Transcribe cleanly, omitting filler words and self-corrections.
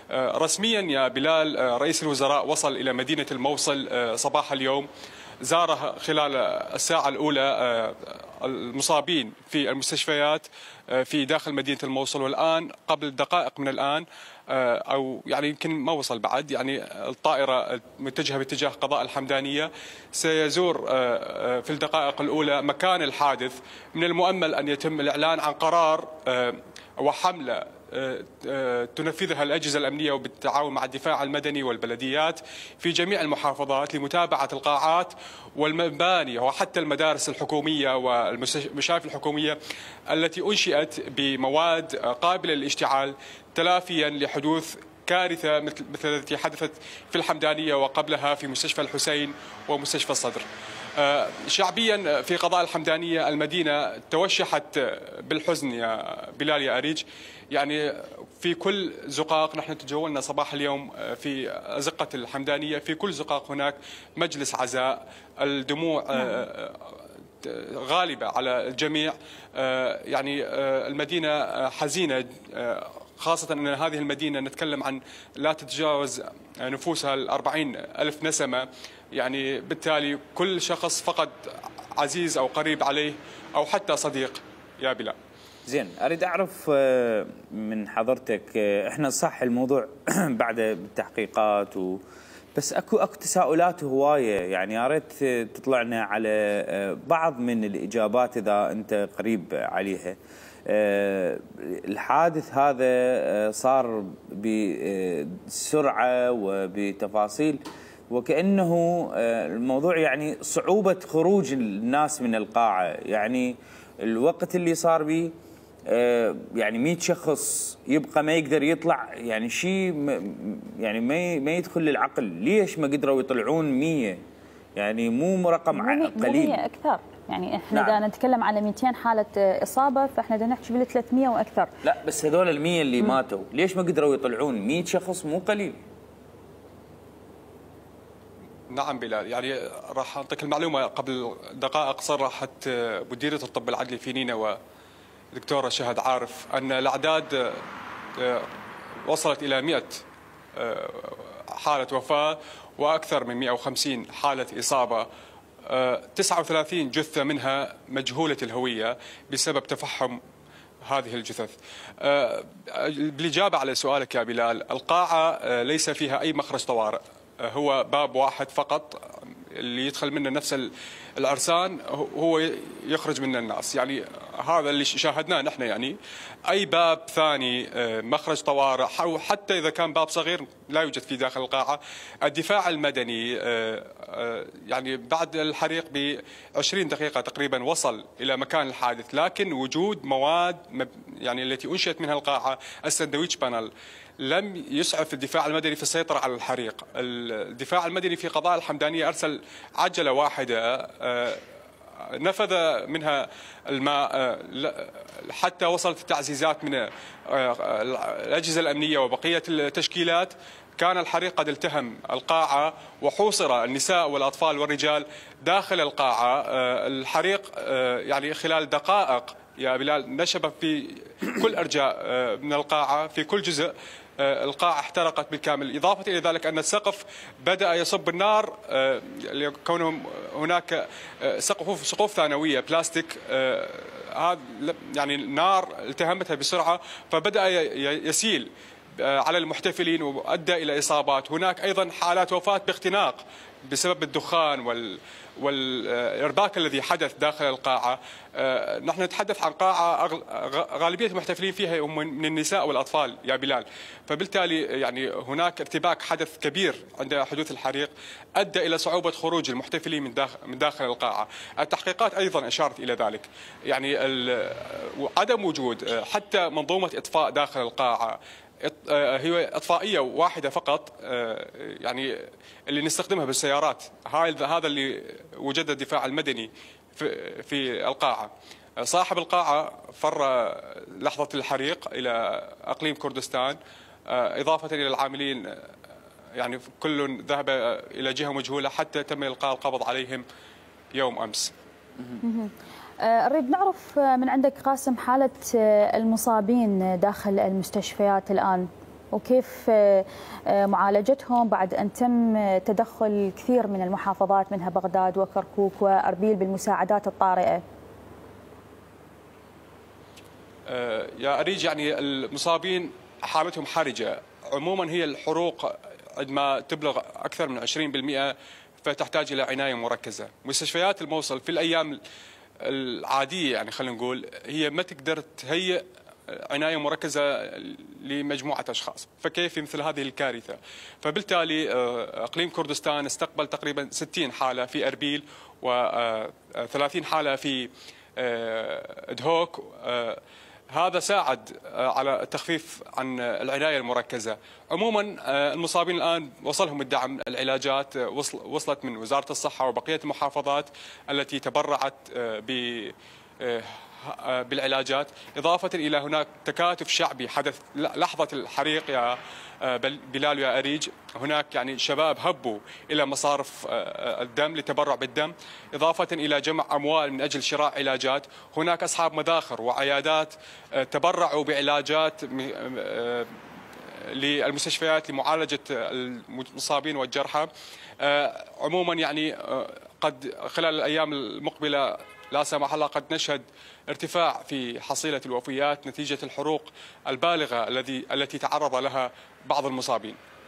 رسميا يا بلال، رئيس الوزراء وصل إلى مدينة الموصل صباح اليوم، زار خلال الساعة الأولى المصابين في المستشفيات في داخل مدينة الموصل، والآن قبل دقائق من الآن أو يعني يمكن ما وصل بعد، يعني الطائرة متجهة باتجاه قضاء الحمدانية، سيزور في الدقائق الأولى مكان الحادث. من المؤمل أن يتم الإعلان عن قرار وحملة تنفذها الأجهزة الأمنية وبالتعاون مع الدفاع المدني والبلديات في جميع المحافظات لمتابعة القاعات والمباني وحتى المدارس الحكومية والمشارف الحكومية التي أنشئت بمواد قابلة للاشتعال، تلافيا لحدوث كارثة مثل التي حدثت في الحمدانية وقبلها في مستشفى الحسين ومستشفى الصدر. شعبيا في قضاء الحمدانية المدينة توشحت بالحزن يا بلال يا أريج، يعني في كل زقاق، نحن تجولنا صباح اليوم في أزقة الحمدانية، في كل زقاق هناك مجلس عزاء، الدموع غالبة على الجميع. يعني المدينة حزينة، خاصة أن هذه المدينة نتكلم عن لا تتجاوز نفوسها 40,000 نسمة، يعني بالتالي كل شخص فقد عزيز أو قريب عليه أو حتى صديق يا بلال. زين، أريد أعرف من حضرتك، إحنا صح الموضوع بعد بالتحقيقات بس أكو تساؤلات هواية، يعني يا ريت تطلعنا على بعض من الإجابات إذا أنت قريب عليها. الحادث هذا صار بسرعة وبتفاصيل، وكأنه الموضوع يعني صعوبة خروج الناس من القاعة، يعني الوقت اللي صار به يعني 100 شخص يبقى ما يقدر يطلع، يعني شيء يعني ما يدخل للعقل. ليش ما قدروا يطلعون 100؟ يعني مو رقم قليل، مو 100 أكثر، يعني احنا نعم. إذا نتكلم على 200 حالة إصابة فاحنا بدنا نحكي بال 300 وأكثر. لا بس هذول ال 100 اللي ماتوا ليش ما قدروا يطلعون؟ 100 شخص مو قليل. نعم بلال، يعني راح أعطيك المعلومة. قبل دقائق صرحت مديرة الطب العدلي في نينوى دكتورة شهد عارف أن الأعداد وصلت إلى 100 حالة وفاة وأكثر من 150 حالة إصابة، 39 جثة منها مجهولة الهوية بسبب تفحم هذه الجثث. بالإجابة على سؤالك يا بلال، القاعة ليس فيها أي مخرج طوارئ، هو باب واحد فقط اللي يدخل منه نفس العرسان هو يخرج منه الناس، يعني هذا اللي شاهدناه نحن. يعني أي باب ثاني مخرج طوارئ أو حتى إذا كان باب صغير لا يوجد في داخل القاعة. الدفاع المدني يعني بعد الحريق ب20 دقيقة تقريبا وصل إلى مكان الحادث، لكن وجود مواد يعني التي أنشئت منها القاعة الساندويتش بانل لم يسعف الدفاع المدني في السيطرة على الحريق. الدفاع المدني في قضاء الحمدانية أرسل عجلة واحدة نفذ منها الماء حتى وصلت التعزيزات من الأجهزة الأمنية وبقية التشكيلات. كان الحريق قد التهم القاعة وحوصر النساء والأطفال والرجال داخل القاعة. الحريق يعني خلال دقائق يا بلال نشب في كل أرجاء من القاعة، في كل جزء القاعة احترقت بالكامل. إضافة إلى ذلك أن السقف بدأ يصب النار لكونه هناك سقوف ثانوية بلاستيك، هذا يعني النار التهمتها بسرعة فبدأ يسيل على المحتفلين وأدى إلى إصابات. هناك أيضا حالات وفاة باختناق بسبب الدخان والإرباك الذي حدث داخل القاعة. نحن نتحدث عن قاعة غالبية المحتفلين فيها هم من النساء والأطفال يا بلال، فبالتالي يعني هناك ارتباك حدث كبير عند حدوث الحريق أدى إلى صعوبة خروج المحتفلين من داخل القاعة. التحقيقات أيضا أشارت إلى ذلك، يعني عدم وجود حتى منظومة إطفاء داخل القاعة، هي إطفائية واحدة فقط يعني اللي نستخدمها بالسيارات. هذا اللي وجد الدفاع المدني في القاعة. صاحب القاعة فر لحظة الحريق إلى أقليم كردستان، إضافة إلى العاملين يعني كل ذهب إلى جهة مجهولة حتى تم إلقاء القبض عليهم يوم أمس. نريد نعرف من عندك قاسم حالة المصابين داخل المستشفيات الآن. وكيف معالجتهم بعد أن تم تدخل كثير من المحافظات منها بغداد وكركوك وأربيل بالمساعدات الطارئة؟ يا أريج، يعني المصابين حالتهم حرجة. عموما هي الحروق عندما تبلغ أكثر من 20% فتحتاج إلى عناية مركزة. مستشفيات الموصل في الأيام العادية يعني خلينا نقول هي ما تقدر تهيئ عناية مركزة لمجموعة أشخاص، فكيف في مثل هذه الكارثة؟ فبالتالي إقليم كردستان استقبل تقريبا 60 حالة في أربيل و30 حالة في دهوك. هذا ساعد على التخفيف عن العناية المركزة. عموما المصابين الآن وصلهم الدعم، العلاجات وصلت من وزارة الصحة وبقية المحافظات التي تبرعت بالعلاجات، إضافة إلى هناك تكاتف شعبي حدث لحظة الحريق يا بلال ويا أريج. هناك يعني شباب هبوا إلى مصارف الدم للتبرع بالدم، إضافة إلى جمع أموال من أجل شراء علاجات. هناك أصحاب مداخر وعيادات تبرعوا بعلاجات للمستشفيات لمعالجة المصابين والجرحى. عموما يعني قد خلال الأيام المقبلة لا سمح الله قد نشهد ارتفاع في حصيلة الوفيات نتيجة الحروق البالغة التي تعرض لها بعض المصابين.